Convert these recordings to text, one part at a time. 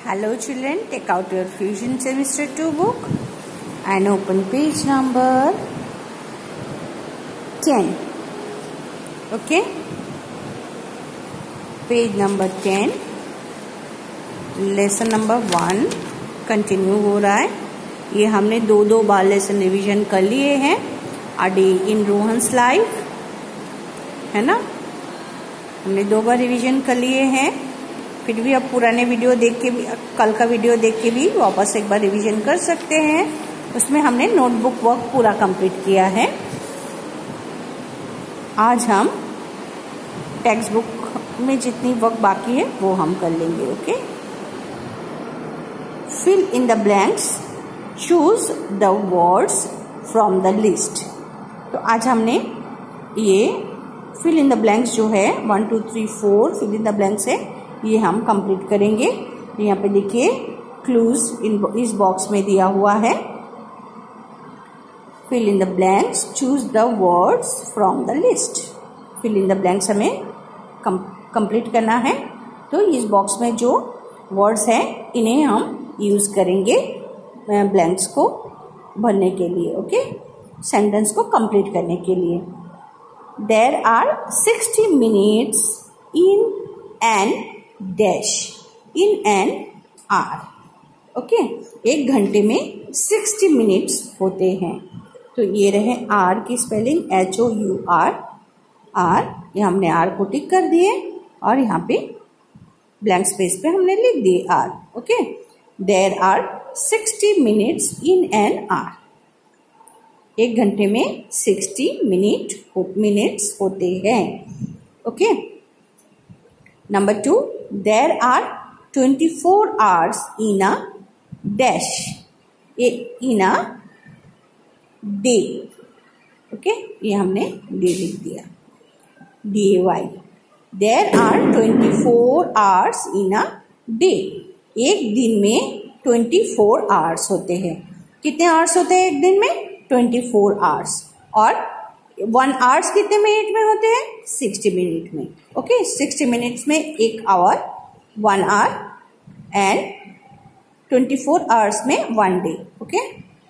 Hello children, take out your Fusion Semester 2 book and open page number 10. Okay? Page number 10, lesson number 1 continue हो रहा है. ये हमने दो बार लेसन रिवीजन कर लिए हैं. A day in Rohan's life है ना, हमने 2 बार रिवीजन कर लिए हैं. फिर भी अब पुराने वीडियो देख के भी, कल का वीडियो देख के भी वापस एक बार रिवीजन कर सकते हैं. उसमें हमने नोटबुक वर्क पूरा कंप्लीट किया है. आज हम टेक्स्ट बुक में जितनी वर्क बाकी है वो हम कर लेंगे. Okay, fill in the blanks, choose the words from the list. तो आज हमने ये फिल इन द ब्लैंक्स जो है 1 2 3 4 फिल इन द ब्लैंक्स है, ये हम कंप्लीट करेंगे. यहाँ पे देखिए क्लूज इस बॉक्स में दिया हुआ है. Fill in the blanks, choose the words from the list. Fill in the blanks हमें कंप्लीट करना है. तो इस बॉक्स में जो वर्ड्स हैं इन्हें हम यूज करेंगे ब्लैंक्स को भरने के लिए. ओके, सेंटेंस को कंप्लीट करने के लिए. There are 60 minutes in an dash in an hour. Okay, 1 घंटे में 60 मिनट्स होते हैं. तो ये रहे आर की स्पेलिंग HOUR. आर, ये हमने आर को टिक कर दिए और यहाँ पे ब्लैंक स्पेस पे हमने लिख दिए hour. Okay, there are 60 minutes in an hour. 1 घंटे में 60 मिनट्स होते हैं. Okay, number 2, there are 24 hours in a dash in a day. Okay, ये हमने डे लिख दिया, DAY. There are 24 hours in a day. एक दिन में 24 hours होते हैं. कितने आवर्स होते हैं एक दिन में? 24 hours. और 1 hours कितने मिनट में होते हैं? 60 मिनट में. ओके, 60 मिनट्स में 1 hour, 1 hour एंड 24 hours में 1 day. Okay,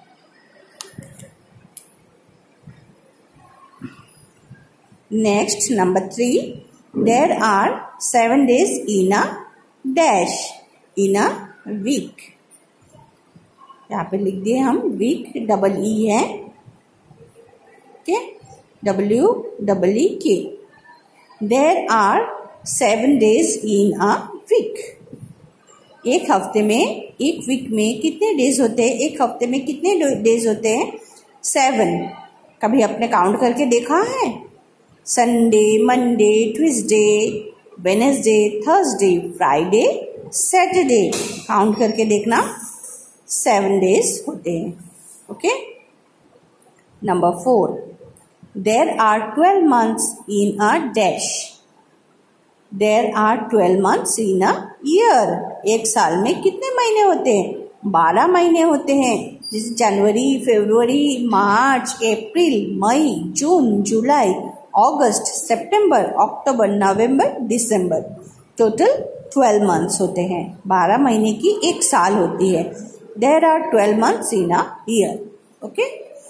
next number 3, there are 7 days in a dash in a week. यहाँ पे लिख दिए हम वीक, EE है. Okay, WEEK. There are 7 days in a week. एक हफ्ते में, एक वीक में कितने डेज होते हैं? एक हफ्ते में कितने डेज होते हैं? 7. कभी आपने काउंट करके देखा है? Sunday, Monday, Tuesday, Wednesday, Thursday, Friday, Saturday. Count करके देखना, 7 days होते हैं. Okay, number 4, there are 12 months in a dash. There are 12 months in a year. एक साल में कितने महीने होते हैं? 12 महीने होते हैं. जैसे जनवरी, फरवरी, मार्च, अप्रैल, मई, जून, जुलाई, अगस्त, सितंबर, अक्टूबर, नवंबर, दिसंबर. टोटल 12 months होते हैं. 12 महीने की एक साल होती है. There are 12 months in a year. Okay,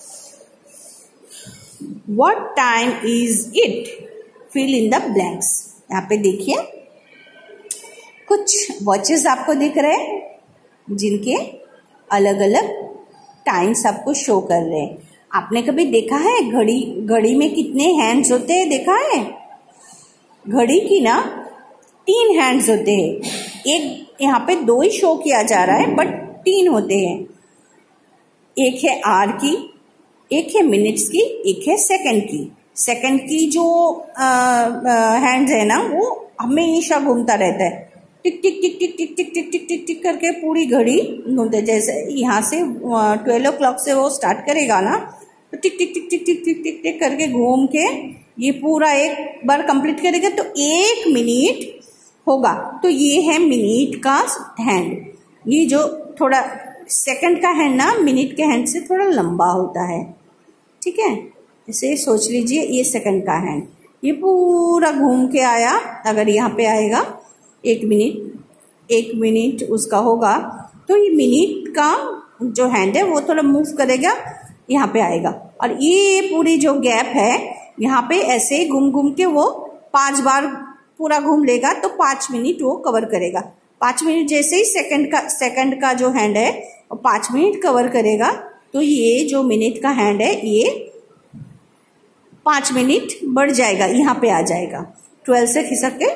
what time is it? Fill in the blanks. यहाँ पे देखिए कुछ वॉचेस आपको दिख रहे हैं जिनके अलग अलग टाइम्स आपको शो कर रहे हैं. आपने कभी देखा है घड़ी में कितने हैंड्स होते हैं? देखा है? घड़ी की ना 3 हैंड्स होते हैं. एक यहाँ पे 2 ही शो किया जा रहा है बट 3 होते हैं. एक है आर की, एक है मिनट्स की, एक है सेकंड की. सेकंड की जो हैंड्स है ना वो हमेशा घूमता रहता है. टिक टिक टिक टिक टिक टिक टिक टिक टिक टिक करके पूरी घड़ी घूमते. जैसे यहाँ से 12 o'clock से वो स्टार्ट करेगा ना, तो टिक टिक टिक टिक टिक टिक टिक टिक करके घूम के ये पूरा एक बार कंप्लीट करेगा तो 1 मिनट होगा. तो ये है मिनट का हैंड. ये जो थोड़ा सेकंड का हैंड ना मिनट के हैंड से थोड़ा लंबा होता है. ठीक है, इसे सोच लीजिए ये सेकंड का हैंड. ये पूरा घूम के आया, अगर यहाँ पे आएगा 1 मिनट 1 मिनट उसका होगा, तो ये मिनट का जो हैंड है वो थोड़ा मूव करेगा, यहाँ पे आएगा, और ये पूरी जो गैप है यहाँ पे ऐसे ही घूम घूम के वो 5 बार पूरा घूम लेगा, तो 5 मिनट वो कवर करेगा। 5 मिनट जैसे ही सेकंड का जो हैंड है वो 5 मिनट कवर करेगा, तो ये जो मिनट का हैंड है ये 5 मिनट बढ़ जाएगा, यहाँ पे आ जाएगा, 12 से खिसक के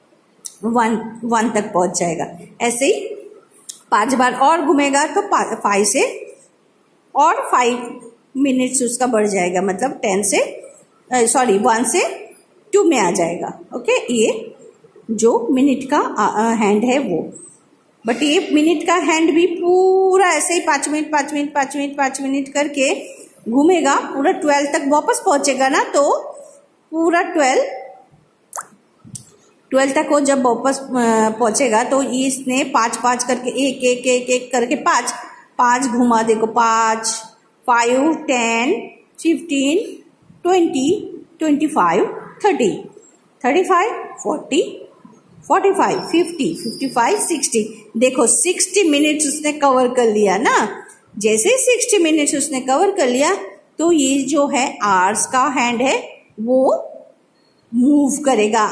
1 तक पहुंच जाएगा। ऐसे ही 5 बार और घूमेगा तो 5 से और 5 मिनट्स उसका बढ़ जाएगा, मतलब 1 से 2 में आ जाएगा। ओके, ये जो मिनट का हैंड है वो, बट ये मिनट का हैंड भी पूरा ऐसे ही 5 मिनट करके घूमेगा, पूरा 12 तक वापस पहुंचेगा ना, तो पूरा 12 तक वो जब वापस पहुंचेगा तो इसने 5 करके एक करके 5 घुमा, देखो 5, 10, 15, 20, 25, 30, 35, 40, 45, 50, 55, 60, देखो 60 मिनट्स उसने कवर कर लिया ना। जैसे 60 मिनट्स उसने कवर कर लिया तो ये जो है आवर्स का हैंड है वो मूव करेगा,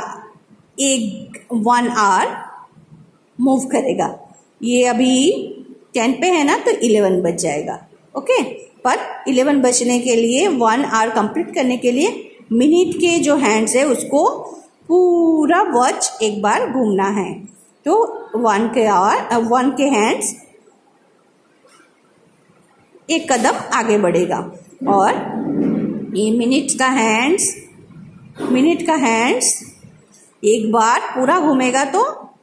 1 आवर मूव करेगा। ये अभी 10 पे है ना, तो 11 बज जाएगा। ओके, पर 11 बजने के लिए 1 आवर कंप्लीट करने के लिए मिनट के जो हैंड्स है उसको पूरा वॉच एक बार घूमना है, तो 1 के हैंड्स एक कदम आगे बढ़ेगा, और ये मिनट का हैंड्स एक बार पूरा घूमेगा तो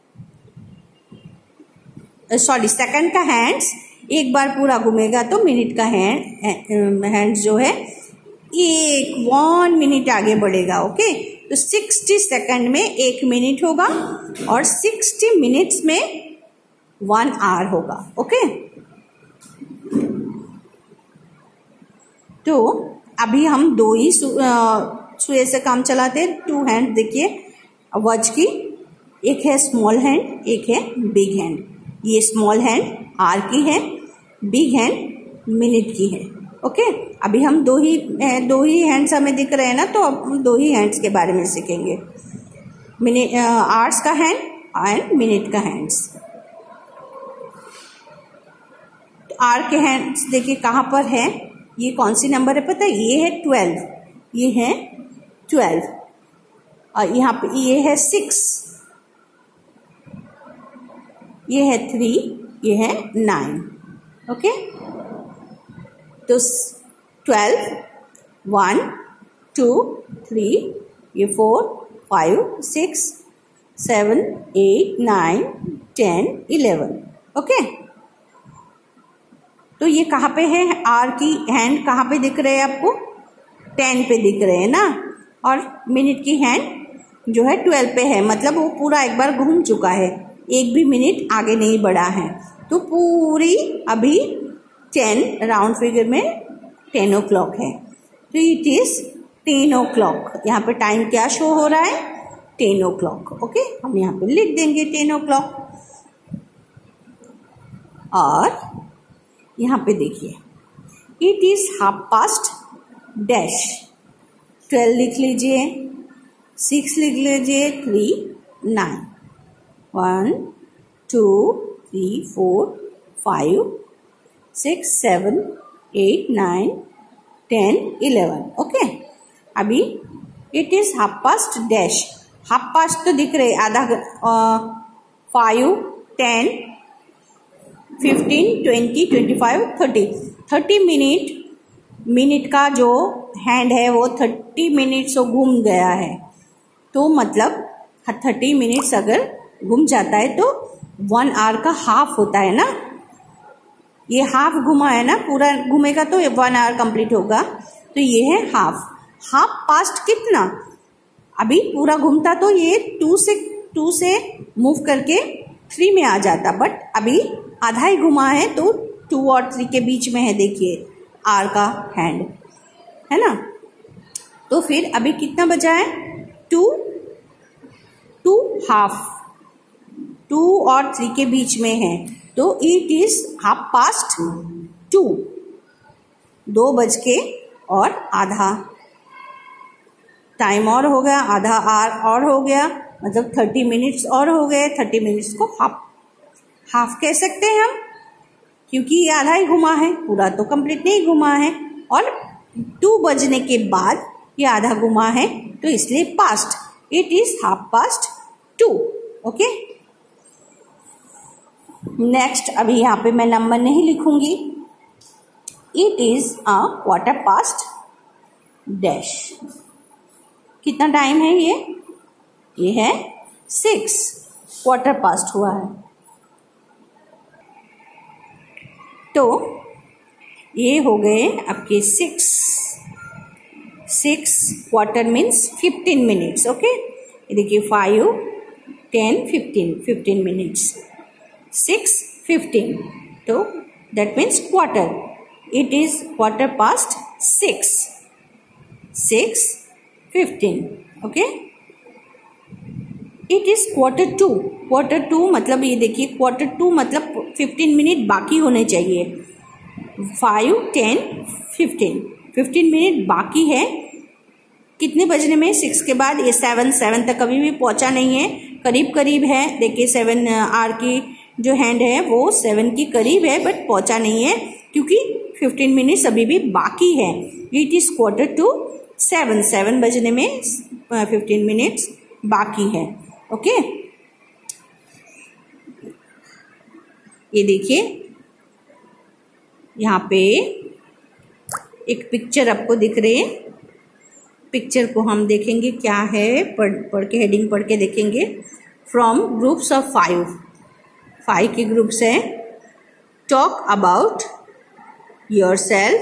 सेकंड का हैंड्स एक बार पूरा घूमेगा तो मिनट का हैंड्स जो है 1 मिनट आगे बढ़ेगा। ओके, तो 60 सेकंड में 1 मिनट होगा और 60 मिनट्स में 1 आवर होगा। ओके, तो अभी हम 2 ही सुई से काम चलाते हैं। 2 हैंड देखिए वॉच की, एक है स्मॉल हैंड, एक है बिग हैंड। ये स्मॉल हैंड आर की है, बिग हैंड मिनट की है। ओके, अभी हम 2 ही हैंड्स हमें दिख रहे हैं ना, तो अब हम 2 ही हैंड्स के बारे में सीखेंगे, आवर्स का हैंड एंड मिनट का हैंड्स। तो आर के हैंड्स देखिए कहाँ पर है, ये कौन सी नंबर है पता है, ये है 12, ये है 12, और यहाँ पे ये है 6, ये है 3, ये है 9। ओके, तो 12, 1, 2, 3, ये 4, 5, 6, 7, 8, 9, 10, 11। ओके, तो ये कहाँ पे है, आर की हैंड कहाँ पे दिख रहे हैं आपको, 10 पे दिख रहे हैं ना, और मिनट की हैंड जो है 12 पे है, मतलब वो पूरा एक बार घूम चुका है, एक भी मिनट आगे नहीं बढ़ा है। तो पूरी अभी 10 राउंड फिगर में 10 o'clock है, तो इट इज 10 o'clock। यहाँ पे टाइम क्या शो हो रहा है, 10 o'clock। ओके, हम यहाँ पे लिख देंगे 10 o'clock, और यहाँ पे देखिए इट इज 12:30। 12 लिख लीजिए, 6 लिख लीजिए, 3, 9, 1, 2, 3, 4, 5, 6, 7, 8, 9, 10, 11। ओके, अभी इट इज 12:30। हाफ पास्ट तो दिख रहे, आधा 5, 10, 15, 20, 25, 30 मिनट का जो हैंड है वो 30 मिनट्स घूम गया है, तो मतलब 30 मिनट्स अगर घूम जाता है तो 1 आवर का हाफ होता है ना, ये हाफ घुमा है ना, पूरा घूमेगा तो 1 आवर कंप्लीट होगा, तो ये है हाफ पास्ट कितना, अभी पूरा घूमता तो ये 2 से मूव करके 3 में आ जाता, बट अभी आधा ही घुमा है तो 2 और 3 के बीच में है, देखिए आर का हैंड है ना। तो फिर अभी कितना बचा है, 2 हाफ, 2 और 3 के बीच में है, तो इट इज 2:30, 2:30। टाइम और हो गया, आधा आवर और हो गया, मतलब 30 मिनट्स और हो गए। 30 मिनट्स को हाफ कह सकते हैं हम, क्योंकि ये आधा ही घुमा है, पूरा तो कंप्लीट नहीं घुमा है। और 2 बजने के बाद ये आधा घुमा है, तो इसलिए past, it is 2:30। Okay, next, अभी यहाँ पे मैं नंबर नहीं लिखूंगी। It is 1/4। कितना टाइम है ये है 6, 1/4 हुआ है। तो ये हो गए आपके 6 क्वार्टर मीन्स 15 मिनट्स। ओके, ये देखिए 5, 10, 15 मिनट्स, 6:15, तो that means quarter. It is 6:15, 6:15। Okay, it is quarter to मतलब ये देखिए क्वार्टर 2 मतलब 15 मिनट बाकी होने चाहिए। 5, 10, 15 मिनट बाकी है। कितने बजने में? 6 के बाद ये 7 तक अभी भी पहुंचा नहीं है, करीब है। देखिए 7 आर की जो हैंड है वो 7 की करीब है, बट पहुंचा नहीं है क्योंकि 15 मिनट्स अभी भी बाकी है। इट इज 7:15, 7 बजने में 15 मिनट्स बाकी है। ओके, ये देखिए यहाँ पे एक पिक्चर आपको दिख रही है। पिक्चर को हम देखेंगे क्या है, पढ़ के हेडिंग पढ़ के देखेंगे। फ्रॉम ग्रुप्स ऑफ 5 के ग्रुप्स हैं। Talk about yourself,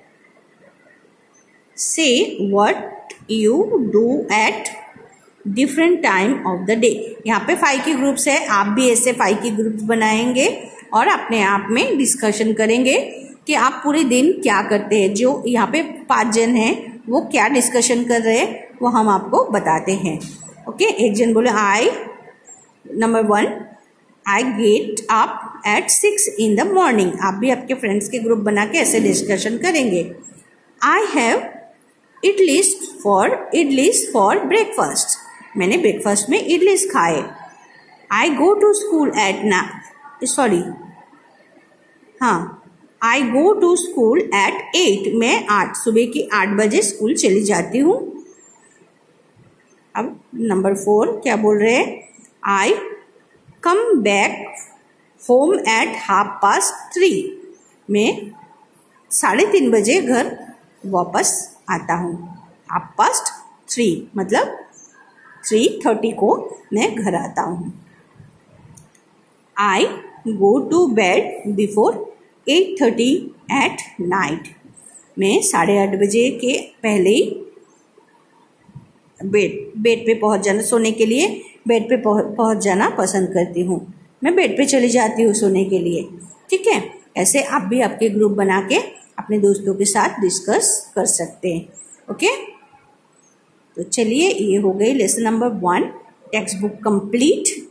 say what you do at different time of the day. यहाँ पे 5 के ग्रुप्स है, आप भी ऐसे 5 के ग्रुप्स बनाएंगे और अपने आप में डिस्कशन करेंगे कि आप पूरे दिन क्या करते हैं। जो यहाँ पे 5 जन हैं वो क्या डिस्कशन कर रहे हैं वो हम आपको बताते हैं। ओके, एक जन बोले number 1, I get up at 6 in the morning। आप भी आपके फ्रेंड्स के ग्रुप बना के ऐसे डिस्कशन करेंगे। I have idlis for breakfast. मैंने ब्रेकफास्ट में इडलीज खाए। I go to school I go to school at 8। मैं सुबह की 8 बजे स्कूल चली जाती हूँ। अब नंबर 4 क्या बोल रहे हैं? I come back home at 3:30। मैं 3:30 बजे घर वापस आता हूँ। 3:30 मतलब 3:30 को मैं घर आता हूँ। I go to bed before 8:30 at night. मैं 8:30 बजे के पहले ही बेड पे पहुंच जाना, सोने के लिए बेड पे पहुंच जाना पसंद करती हूँ। मैं बेड पे चली जाती हूँ सोने के लिए। ठीक है, ऐसे आप भी आपके ग्रुप बना के अपने दोस्तों के साथ डिस्कस कर सकते हैं। ओके, तो चलिए ये हो गई lesson number 1 text book complete.